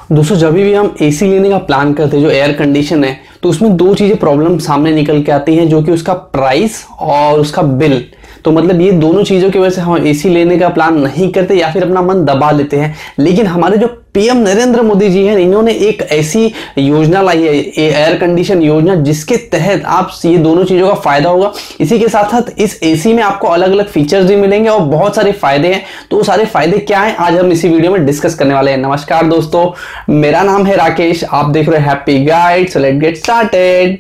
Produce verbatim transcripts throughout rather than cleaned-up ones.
दोस्तों जब भी हम एसी लेने का प्लान करते हैं, जो एयर कंडीशन है, तो उसमें दो चीजें प्रॉब्लम सामने निकल के आती हैं, जो कि उसका प्राइस और उसका बिल। तो मतलब ये दोनों चीजों की वजह से हम एसी लेने का प्लान नहीं करते या फिर अपना मन दबा लेते हैं। लेकिन हमारे जो पीएम नरेंद्र मोदी जी हैं, इन्होंने एक ऐसी योजना लाई है, एयर कंडीशन योजना, जिसके तहत आप ये दोनों चीजों का फायदा होगा। इसी के साथ साथ इस एसी में आपको अलग अलग फीचर्स भी मिलेंगे और बहुत सारे फायदे हैं। तो वो सारे फायदे क्या हैं, आज हम इसी वीडियो में डिस्कस करने वाले हैं। नमस्कार दोस्तों, मेरा नाम है राकेश, आप देख रहे हैं Happy Guide. So let's get started.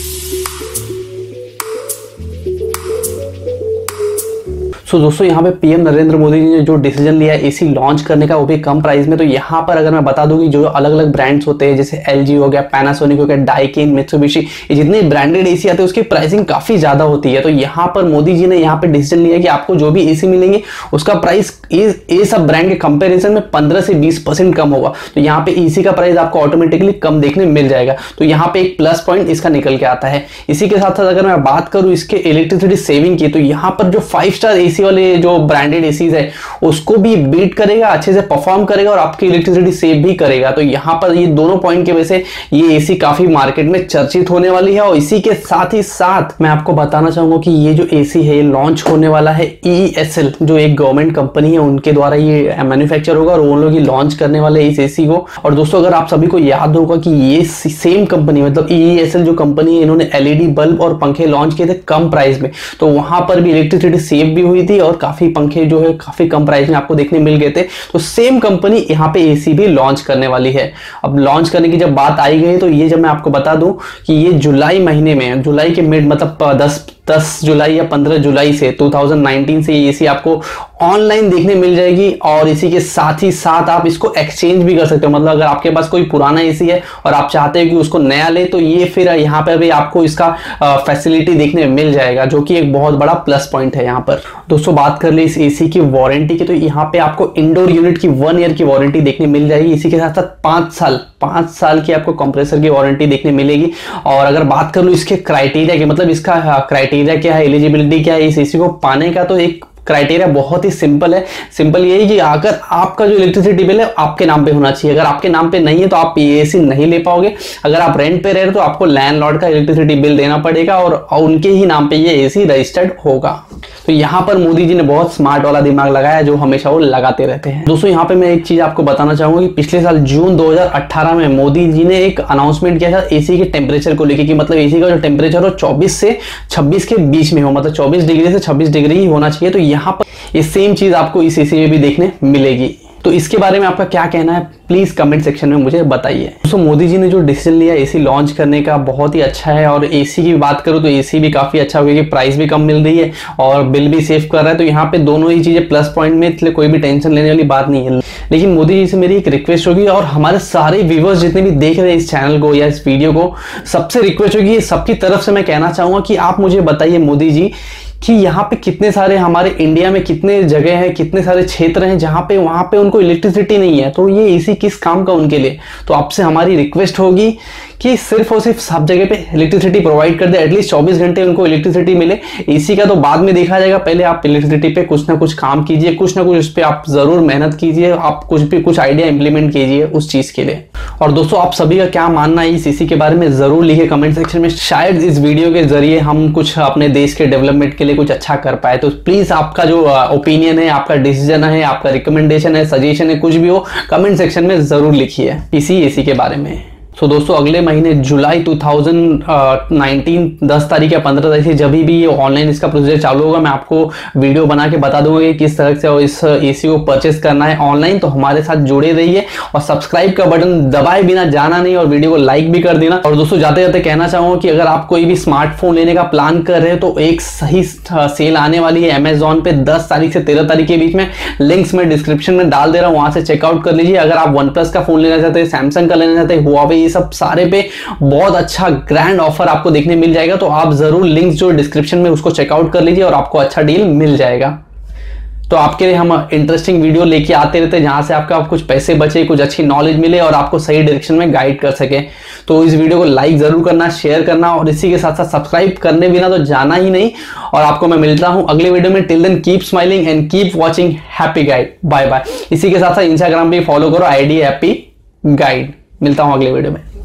So so, दोस्तों यहाँ पे पीएम नरेंद्र मोदी जी ने जो डिसीजन लिया है एसी लॉन्च करने का, वो भी कम प्राइस में। तो यहाँ पर अगर मैं बता दूं कि जो अलग अलग ब्रांड्स होते हैं, जैसे एलजी हो गया, पैनासोनिक हो गया, डाइकिन, मित्सुबिशी, ये जितने ब्रांडेड एसी आते हैं उसकी प्राइसिंग काफी ज्यादा होती है। तो यहाँ पर मोदी जी ने यहाँ पे डिसीजन लिया कि आपको जो भी एसी मिलेंगे उसका प्राइस ये सब ब्रांड के कंपेरिजन में पंद्रह से बीस परसेंट कम होगा। तो यहाँ पे एसी का प्राइस आपको ऑटोमेटिकली कम देखने मिल जाएगा। तो यहाँ पे एक प्लस पॉइंट इसका निकल के आता है। इसी के साथ साथ अगर मैं बात करूँ इसके इलेक्ट्रिसिटी सेविंग की, तो यहाँ पर जो फाइव स्टार एसी वाले जो ब्रांडेड एसीज है उसको भी बीट करेगा, अच्छे से परफॉर्म करेगा और आपकी इलेक्ट्रिसिटी सेव भी करेगा। तो यहाँ पर ये दोनों पॉइंट की वजह से ये एसी काफी मार्केट में चर्चित होने वाली है। और इसी के साथ ही साथ मैं आपको बताना चाहूंगा कि ये जो एसी है ये लॉन्च होने वाला है ई एस एल, जो एक गवर्नमेंट कंपनी है, उनके द्वारा ये मैन्युफैक्चर होगा और वो लोग ही लॉन्च करने वाले हैं इस एसी को। और दोस्तों अगर आप सभी को याद होगा कि ये सेम कंपनी मतलब ई एस एल जो कंपनी है, इन्होंने एलईडी बल्ब और पंखे लॉन्च किए थे कम प्राइस में। तो वहां पर भी इलेक्ट्रिसिटी सेव भी हुई थी और काफी पंखे जो है काफी कम प्राइस में आपको देखने मिल गए थे। तो सेम कंपनी यहाँ पे एसी भी लॉन्च करने वाली है। अब लॉन्च करने की जब बात आई गई, तो ये जब मैं आपको बता दूं कि ये जुलाई महीने में, जुलाई के मिड मतलब दस दस जुलाई या पंद्रह जुलाई से दो हज़ार उन्नीस से ये एसी आपको ऑनलाइन देखने मिल जाएगी। और इसी के साथ ही साथ आप इसको एक्सचेंज भी कर सकते हो। मतलब अगर आपके पास कोई पुराना एसी है और आप चाहते हो कि उसको नया ले, तो ये फिर यहाँ पे भी आपको इसका फैसिलिटी देखने मिल जाएगा, जो कि एक बहुत बड़ा प्लस पॉइंट है। यहाँ पर दोस्तों बात कर ले इस एसी की वारंटी की, तो यहाँ पे आपको इंडोर यूनिट की वन ईयर की वारंटी देखने मिल जाएगी। इसी के साथ साथ पांच साल पांच साल की आपको कंप्रेसर की वारंटी देखने मिलेगी। और अगर बात कर लूँ इसके क्राइटेरिया की, मतलब इसका क्राइटेरिया क्या है, एलिजिबिलिटी क्या है इस एसी को पाने का, तो एक क्राइटेरिया बहुत ही सिंपल है। सिंपल ये है कि अगर आपका जो इलेक्ट्रिसिटी बिल है आपके नाम पे होना चाहिए। अगर आपके नाम पे नहीं है तो आप ये एसी नहीं ले पाओगे। अगर आप रेंट पे रह रहे हो तो आपको लैंडलॉर्ड का इलेक्ट्रिसिटी बिल देना पड़ेगा और उनके ही नाम पे ये एसी रजिस्टर्ड होगा। तो यहाँ पर मोदी जी ने बहुत स्मार्ट वाला दिमाग लगाया, जो हमेशा वो लगाते रहते हैं। दोस्तों यहाँ पे मैं एक चीज आपको बताना चाहूंगा कि पिछले साल जून दो हज़ार अठारह में मोदी जी ने एक अनाउंसमेंट किया था एसी के टेम्परेचर को लेकर, कि मतलब एसी का जो टेम्परेचर हो चौबीस से छब्बीस के बीच में हो, मतलब चौबीस डिग्री से छब्बीस डिग्री ही होना चाहिए। तो यहाँ पर ये सेम चीज आपको इस एसी में भी देखने मिलेगी। तो इसके बारे में आपका क्या कहना है, प्लीज कमेंट सेक्शन में मुझे बताइए। दोस्तों मोदी जी ने जो डिसीजन लिया एसी लॉन्च करने का, बहुत ही अच्छा है। और एसी की बात करूं तो एसी भी काफी अच्छा होगा, क्योंकि प्राइस भी कम मिल रही है और बिल भी सेव कर रहा है। तो यहाँ पे दोनों ही चीजें प्लस पॉइंट में, इसलिए कोई भी टेंशन लेने वाली बात नहीं है। लेकिन मोदी जी से मेरी एक रिक्वेस्ट होगी, और हमारे सारे व्यूअर्स जितने भी देख रहे हैं इस चैनल को या इस वीडियो को, सबसे रिक्वेस्ट होगी, सबकी तरफ से मैं कहना चाहूंगा कि आप मुझे बताइए मोदी जी कि यहाँ पे कितने सारे हमारे इंडिया में कितने जगह हैं, कितने सारे क्षेत्र हैं जहाँ पे वहाँ पे उनको इलेक्ट्रिसिटी नहीं है। तो ये एसी किस काम का उनके लिए। तो आपसे हमारी रिक्वेस्ट होगी कि सिर्फ और सिर्फ सब जगह पे इलेक्ट्रिसिटी प्रोवाइड कर दे, एटलीस्ट चौबीस घंटे उनको इलेक्ट्रिसिटी मिले। एसी का तो बाद में देखा जाएगा, पहले आप इलेक्ट्रिसिटी पे कुछ ना कुछ काम कीजिए, कुछ ना कुछ उस पर आप जरूर मेहनत कीजिए, आप कुछ भी कुछ आइडिया इंप्लीमेंट कीजिए उस चीज के लिए। और दोस्तों आप सभी का क्या मानना है इस एसी के बारे में जरूर लिखिए कमेंट सेक्शन में। शायद इस वीडियो के जरिए हम कुछ अपने देश के डेवलपमेंट के लिए कुछ अच्छा कर पाए। तो प्लीज आपका जो ओपिनियन है, आपका डिसीजन है, आपका रिकमेंडेशन है, सजेशन है, कुछ भी हो, कमेंट सेक्शन में जरूर लिखिए इसी एसी के बारे में। सो so, दोस्तों अगले महीने जुलाई दो हज़ार उन्नीस दस तारीख या पंद्रह तारीख से जब भी ये ऑनलाइन इसका प्रोसीजर चालू होगा, मैं आपको वीडियो बना के बता दूंगा कि किस तरह से इस एसी को परचेस करना है ऑनलाइन। तो हमारे साथ जुड़े रहिए और सब्सक्राइब का बटन दबाए बिना जाना नहीं, और वीडियो को लाइक भी कर देना। और दोस्तों जाते जाते कहना चाहूंगा कि अगर आप कोई भी स्मार्टफोन लेने का प्लान कर रहे हो तो एक सही सेल आने वाली है अमेजोन पे दस तारीख से तेरह तारीख के बीच में। लिंक्स में डिस्क्रिप्शन में डाल दे रहा हूँ, वहां से चेकआउट कर लीजिए। अगर आप वन प्लस का फोन लेना चाहते हैं, सैमसंग का लेना चाहते हैं, हुआवे, ये सब सारे पे बहुत अच्छा ग्रैंड ऑफर आपको देखने मिल जाएगा। तो आप जरूर लिंक्स जो डिस्क्रिप्शन में उसको चेकआउट कर लीजिए और आपको अच्छा डील मिल जाएगा। तो आपके लिए हम इंटरेस्टिंग वीडियो लेके आते रहते हैं, जहां से आपका कुछ पैसे बचे, कुछ अच्छी नॉलेज मिले और आपको सही डायरेक्शन में गाइड कर सके। तो इस वीडियो को लाइक जरूर करना, शेयर करना, और इसी के साथ साथ सब्सक्राइब करने बिना तो जाना ही नहीं। और आपको मैं मिलता हूं अगले वीडियो में। Till then keep smiling and keep watching Happy Guide. Bye bye. इसी के साथ साथ इंस्टाग्राम पे फॉलो करो, आईडी हैप्पी गाइड। मिलता हूं अगले वीडियो में।